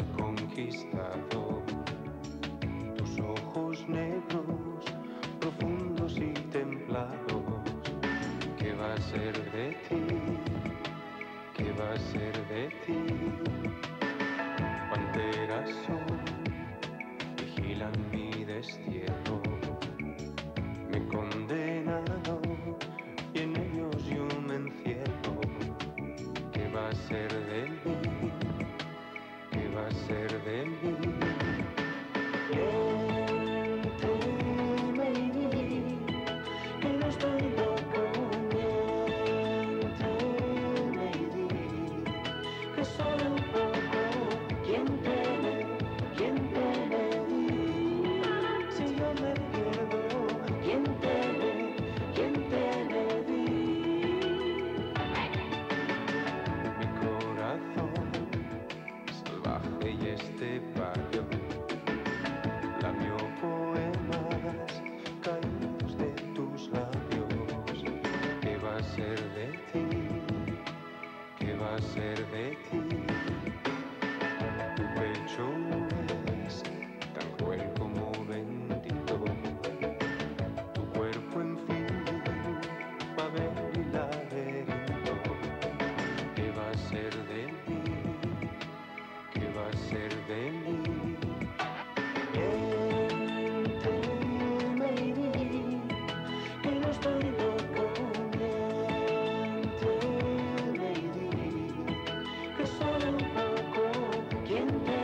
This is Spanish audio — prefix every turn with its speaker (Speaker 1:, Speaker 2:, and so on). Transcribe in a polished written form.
Speaker 1: conquistado. Tus ojos negros, profundos y templados. ¿Qué va a ser de ti? ¿Qué va a ser de ti? Panteras son, vigilan mi destierro. Me he condenado y en ellos yo me encierro. ¿Qué va a ser de mí? ¿Qué va a ser de mí? Miénteme, que no estoy loco. Miénteme y di que solo un poco. ¿Quién te di? Si yo me pierdo, ¿quién te di? Mi corazón salvaje y estepario lamió poemas caídos de tus labios. ¿Qué va a ser de ti? ¿Qué va a ser de ti? Tu pecho es tan cruel como bendito. Tu cuerpo en fin va a ver el laberinto. ¿Qué va a ser de mí? ¿Qué va a ser de mí? Miénteme y di que no estoy loco. Miénteme y di que solo un poco. ¿Quién te